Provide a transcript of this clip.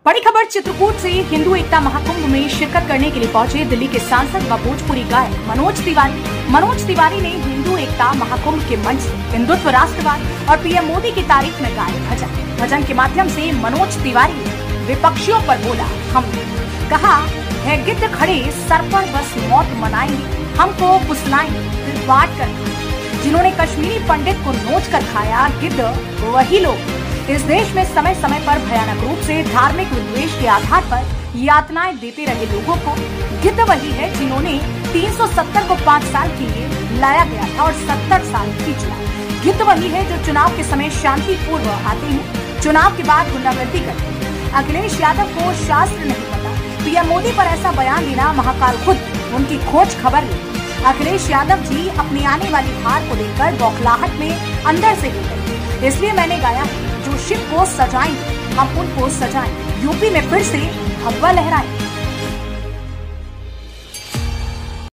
बड़ी खबर चित्रकूट से। हिंदू एकता महाकुंभ में शिरकत करने के लिए पहुंचे दिल्ली के सांसद व भोजपुरी गायक मनोज तिवारी ने हिंदू एकता महाकुंभ के मंच से हिंदुत्व, राष्ट्रवाद और पीएम मोदी की तारीफ में गाए भजन के माध्यम से मनोज तिवारी ने विपक्षियों पर बोला हम, कहा है गिद्ध खड़े सर पर बस मौत मनाएंगे, हमको फुसलाएंगे फिर बांट कर खाएंगे। जिन्होंने कश्मीरी पंडित को नोच कर खाया, गिद्ध वही लोग इस देश में समय समय पर भयानक रूप से धार्मिक विद्वेष के आधार पर यातनाएं देते रहे लोगों को। गिद्ध वही है जिन्होंने 370 को 5 साल के लिए लाया गया था और 70 साल खींच लिया। गिद्ध वही है जो चुनाव के समय शांतिपूर्व आते हैं, चुनाव के बाद गुंडागर्दी करते हैं। अखिलेश यादव को शास्त्र नहीं पता, पीएम मोदी पर ऐसा बयान देना महाकाल खुद उनकी खोज खबर ले। अखिलेश यादव जी अपनी आने वाली हार को लेकर बौखलाहट में अंदर से हिल गए। इसलिए मैंने गाया, जो शिव को सजाएंगे हम उनको सजाएंगे, यूपी में फिर से भगवा लहराएंगे।